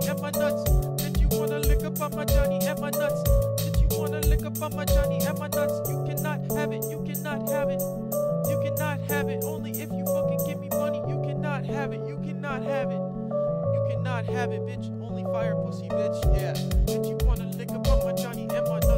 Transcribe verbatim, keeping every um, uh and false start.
and my nuts. Did you wanna lick up on my Johnny and my nuts? Did you wanna lick up on my Johnny and my nuts? You cannot have it, you cannot have it. You cannot have it, only if you fucking give me money. You cannot have it, you cannot have it. You cannot have it, bitch. Only fire pussy, bitch, yeah. Did you wanna lick up on my Johnny and my